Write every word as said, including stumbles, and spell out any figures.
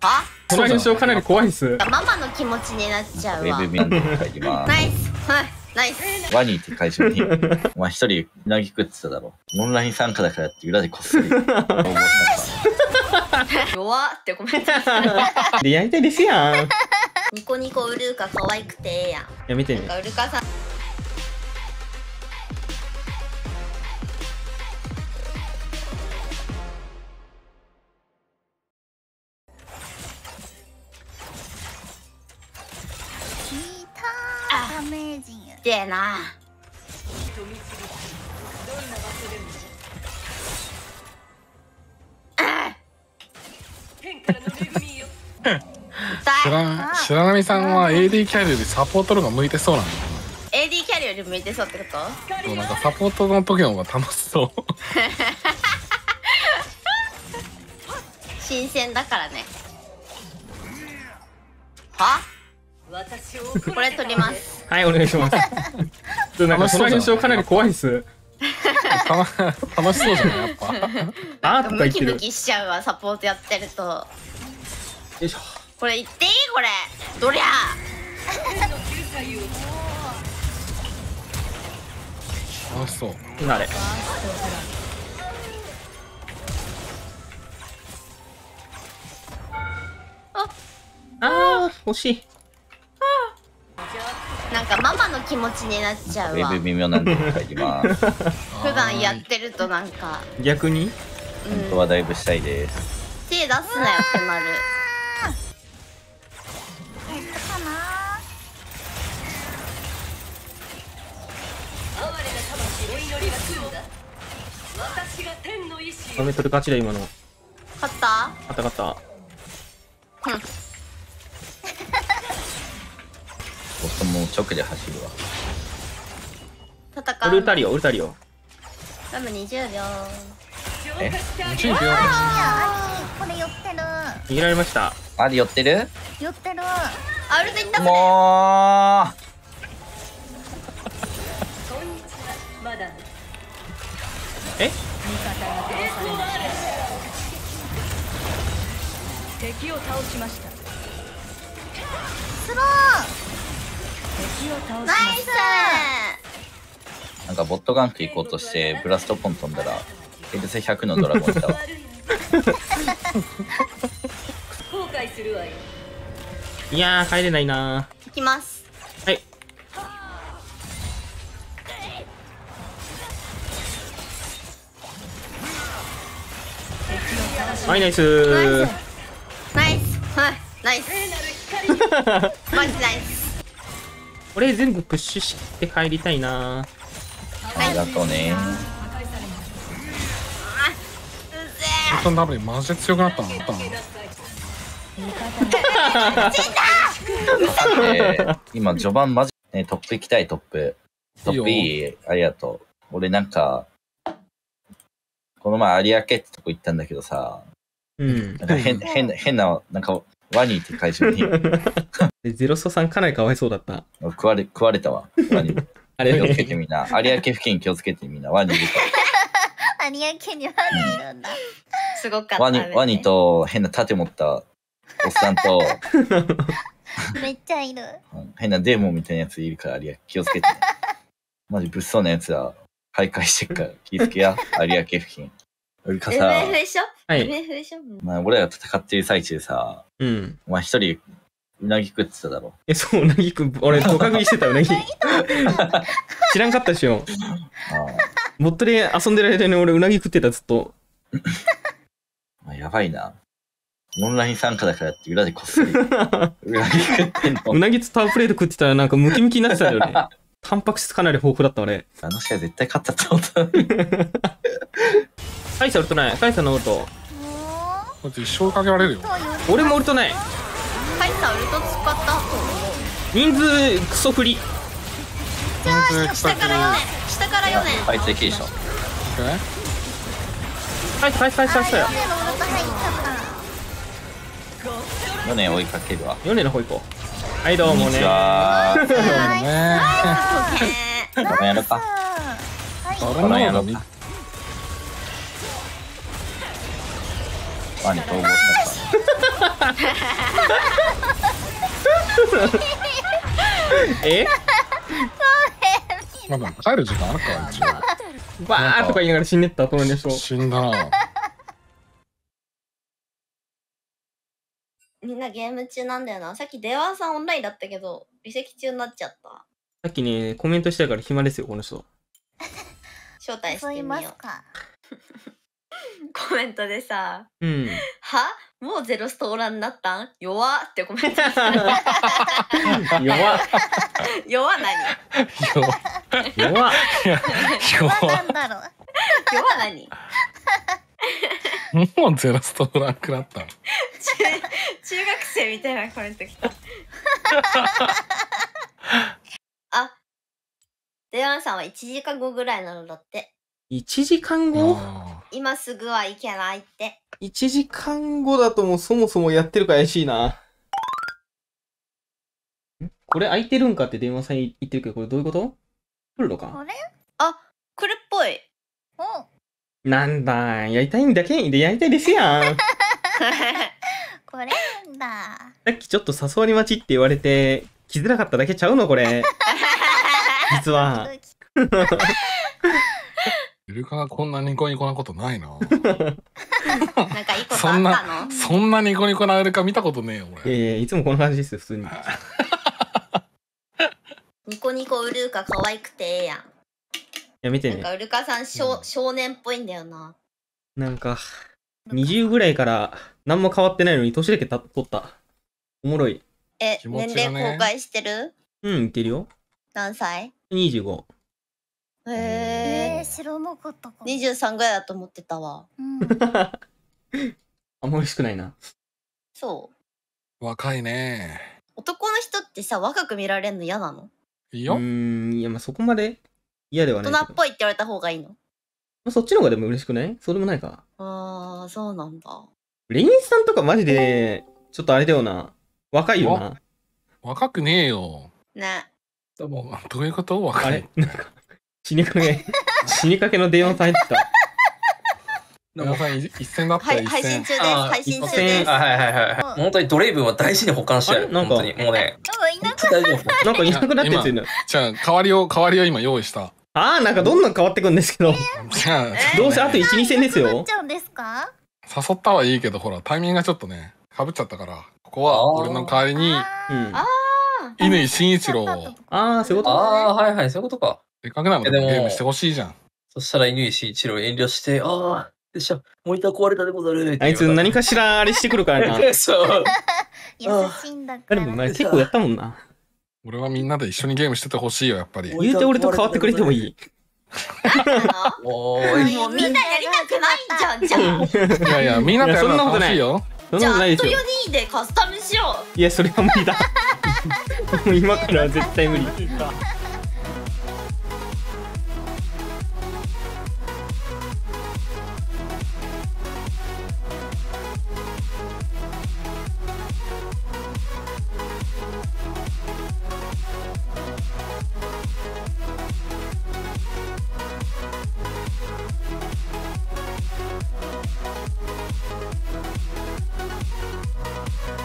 はこの現象かなり怖いっす。 ママの気持ちになっちゃうわ。 ウェブミャンって書いてます。 ナイス、はい、ナイス。 ワニって会場に、お前一人うなぎ食ってただろ。オンライン参加だからって裏でこっそり応募しました。 弱ってコメント。 で、やりたいですやん。 ニコニコウルーカ可愛くてええやん。 やめてね。 なんかウルカさん。 ダメージでえな。 白白波さんは エーディー キャリアよりサポートの方が向いてそうなんだよエーディー キャリアより向いてそうってこと？ な。なんかサポートの時の方が楽しそう。 新鮮だからね。は？これ取ります。 はい、お願いします。でなんかその現象かなり怖いっす。 楽しそうじゃないやっぱ。 あーとかム言ってる。 キムキしちゃうわ、サポートやってると。 よいしょ。 これ言っていい？これどりゃ楽しそう。 なれ。 ああー、惜しい。 なんかママの気持ちになっちゃうわ。 ウェブ微妙なんで書いてます。 普段やってるとなんか逆に本当はだいぶしたいです。 手出すなよってなる。 入ったかな。 ダメ取る勝ちだ今の。 勝った？ あった勝った。 うん。 僕も直で走るわ。 戦う。 ウルタリオウルタリオ。 多分にじゅうびょう。 えにじゅうびょう。 いや、これ寄ってる。 逃げられました。 あれ寄ってる？ 寄ってる。 あ、ウルトいったぜ。 もえ？ 敵を倒しました。 スロー。 敵を倒しナましイスうなんかボットガンク行こうとしてブラストポン飛んだらヘルスひゃくのドラゴンいたわ。 後悔するわよ。 いやー、帰れないなー。いきます。 はい。はい、ナイスー。 ナイス。はい、ナイス。マジナイス。 これ全部プッシュして帰りたいな。 ありがとうね。 本当にダブルマジで強くなったのあったの。 えー今序盤マジ、ね、トップ行きたいトップ。トップいい？ありがとう。俺なんか、この前有明ってとこ行ったんだけどさ、 うん。 なんか変変な、変な、なんかワニって会場にでゼロストさんかなりかわいそうだった。 食われ、食われたわ。ワニ。 あれ気をつけてみんな。有明付近気をつけてみんな。ワニいるか有明にワニいるんだ。 すごかったら。ワニ、 ね。 ワニと変な盾持ったおっさんと、 めっちゃいる。 うん変なデーモンみたいなやついるから有明気をつけてね。マジ物騒なやつら徘徊してっから気をつけや。有明付近。俺かさ、 エムエフ でしょ？ はいエムエフ でしょ？ まあ、俺らが戦ってる最中さ、 うん。 お前一人うなぎ食ってただろ。 え、そう、うなぎくん、俺、互角にしてたうなぎ。知らんかったでしょ。 あボットで遊んでる間に俺、うなぎ食ってた、ずっと。 あ、やばいな。オンライン参加だからって裏でこっそり。うなぎ食ってんの。 うなぎとタワープレート食ってたら、なんかムキムキになってたよね。タンパク質かなり豊富だった、俺。 あの試合絶対勝ったって思ったのに。 カイサウルトない。カイサのウルト。 こいつ一生かけられるよ。 俺もウルトない。 カイサウルト使ったと思う。 人数クソ振り。 人数下からよねん。下からよねん。 あいつできるでしょ。 カイサ、カイサ、カイサ、カイサよ。 ヨネのウルト入っちゃった。 よね追いかけるわ。 ヨネの方行こう。はい、どうもね。 こんにちは。 そうだね。 このやろか。 ここのやろか。ワニ逃亡しましえまだ帰る時間あるか一応。 バーとか言いながら死んでった隣の人。 死んだな。 みんなゲーム中なんだよな。さっき電話さんオンラインだったけど、離席中になっちゃった。 さっきね、コメントしたから暇ですよ、この人。 招待して誘いみよう。 ますか。 コメントでさ、 うん。 はもうゼロストオーラになったん弱ってコメントした。 弱っ。 弱何弱っ。 弱なんだろう。 弱何もうゼロストランクだったの。 中中学生みたいなコメント来た。あ、デワンさんはいちじかんごぐらいなのだって。 いちじかんご？ あ今すぐはいけないって。 いちじかんごだともうそもそもやってるか怪しいな。んこれ空いてるんかって電話さんに言ってるけど、これどういうこと来るのかこれ？ あ、来るっぽい。 お、 なんだ、やりたいんだけでやりたいですやん。 これなんだ。 さっきちょっと誘われ待ちって言われて、来づらかっただけちゃうのこれ。実は。 イルカがこんなニコニコなことないな。 なんかいいことそんあったのな、そんなニコニコなイルカ見たことねえよ、 いや俺。 いや、いつもこの感じですよ、普通に。 ニコニコウルーカ可愛くてええやん。 やめてね。 なんかウルカさん少、少年っぽいんだよな。 なんか、にじゅうぐらいから何も変わってないのに年だけた取った。おもろい。 え、 気持年ちがね齢公開してるうん、言ってるよ。 何歳にじゅうご。 へえー、 え。 知らなかったかも。 にじゅうさんぐらいだと思ってたわ。 うん。 あんま嬉しくないな。 そう。 若いね。 男の人ってさ、若く見られるの嫌なのいいうよ。 ーん、いや、まあそこまで嫌では大ないけど。 人っぽいって言われた方がいいのまあ、そっちの方がでも嬉しくないそうでもないか。 あー、そうなんだ。 レインさんとかマジで、ちょっとあれだよな。若いよな。 若くねえよ。 ね。 どういうことあ若いれ。なんか、死にかけ、死にかけの電話さん入ってた。 皆さんい一戦だったはい、 よ、一配信戦。 中です。 あー配信中一です。 あ、はいはいはいはい。本当にドレイブンは大事に保管してある。 あれなんか本当に。もうね、 なんかいなかっ大丈夫。 なんかいなくなってるやついるの。 じゃあ、代わりを、代わりを今用意した。 ああ、なんかどんどん変わってくんですけど。 じゃあ、 えどうせあといち、に戦ですよたなっち。ゃうんですか？ 誘ったはいいけど、ほら、タイミングがちょっとね、かぶっちゃったから、ここは俺の代わりに、 うん。 ああ乾慎一郎を、 あー、そういうことああ、はいはい、そういうことか。 せっかくなのでえでもゲームしてほしいじゃん。 そしたら乾慎一郎遠慮して、ああ、よっしゃ、モニター壊れたでござるってあいつ何かしらあれしてくるからな。 そう。 優しいんだかあれら。 も前結構やったもんな。 俺はみんなで一緒にゲームしててほしいよ、やっぱり。 言うて俺と変わってくれてもいい。 おーい。 もうみんなやりたくないんじゃん、じゃあ。 いやいや、みんなとやるのは楽しいよ。 そんじゃあ、あとなことないですよ。 よにんでカスタムしよう。 いや、それは無理だ。もう今からは絶対無理。